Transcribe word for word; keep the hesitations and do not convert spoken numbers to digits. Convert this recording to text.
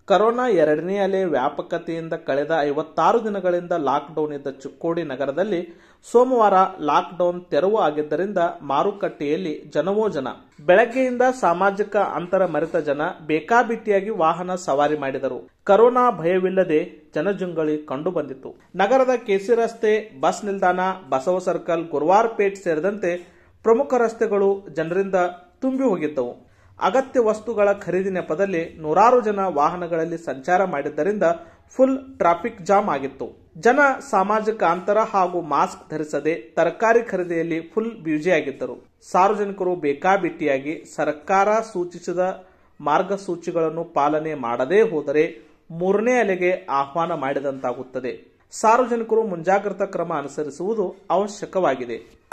Corona ಎರಡನೇ ಅಲೆ ವ್ಯಾಪಕತೆಯಿಂದ ಕಳೆದ ಐವತ್ತಾರು ದಿನಗಳಿಂದ ಲಾಕ್ಡೌನ್ ಇದ್ದ ಚಿಕ್ಕೋಡಿ ನಗರದಲ್ಲಿ ಸೋಮವಾರ ಲಾಕ್ಡೌನ್ ತೆರವು ಆಗಿದ್ದರಿಂದ ಮಾರುಕಟ್ಟೆಯಲ್ಲಿ ಜನವೋ ಜನ. ಬೆಳಗ್ಗೆಯಿಂದ ಸಾಮಾಜಿಕ ಅಂತರ ಮರೆತ ಜನ ಬೇಕಾಬಿಟ್ಟಿಯಾಗಿ ವಾಹನ ಸವಾರಿ ಮಾಡಿದರು. ಕೊರೋನಾ ಭಯವಿಲ್ಲದೆ ಜನಜಂಗುಳಿ ಕಂಡು ಬಂದಿತು. ನಗರದ ಕೆಸಿ ರಸ್ತೆ, ಬಸ್ ನಿಲ್ದಾಣ, ಬಸವ ಸರ್ಕಲ್, ಗುರುವಾರಪೇಟ್ ಸೇರಿದಂತೆ ಪ್ರಮುಖ ರಸ್ತೆಗಳು ಜನರಿಂದ ತುಂಬಿ ಹೋಗಿದ್ದವು. ಅಗತ್ಯ ವಸ್ತುಗಳ ಖರೀದಿ ನೆಪದಲ್ಲಿ ನೂರಾರು ಜನ ವಾಹನಗಳಲ್ಲಿ ಸಂಚಾರ ಮಾಡಿದ್ದರಿಂದ ಫುಲ್ ಟ್ರಾಫಿಕ್ ಜಾಮ್ ಆಗಿತ್ತು. ಜನ ಸಾಮಾಜಿಕ ಅಂತರ ಹಾಗೂ ಮಾಸ್ಕ್ ಧರಿಸದೆ ತರಕಾರಿ ಖರೀದಿಯಲ್ಲಿ ಫುಲ್ ಬ್ಯುಸಿಯಾಗಿದ್ದರು. ಸಾರ್ವಜನಿಕರು ಬೇಕಾಬಿಟ್ಟಿಯಾಗಿ ಸರ್ಕಾರ ಸೂಚಿಸಿದ ಮಾರ್ಗಸೂಚಿಗಳನ್ನು ಪಾಲನೆ ಮಾಡದೇ ಹೋದರೆ ಮೂರನೇ ಅಲೆಗೆ ಆಹ್ವಾನ ಮಾಡಿದಂತಾಗುತ್ತದೆ. ಸಾರ್ವಜನಿಕರು ಮುಂಜಾಗ್ರತಾ ಕ್ರಮ ಅನುಸರಿಸುವುದು ಅವಶ್ಯಕವಾಗಿದೆ.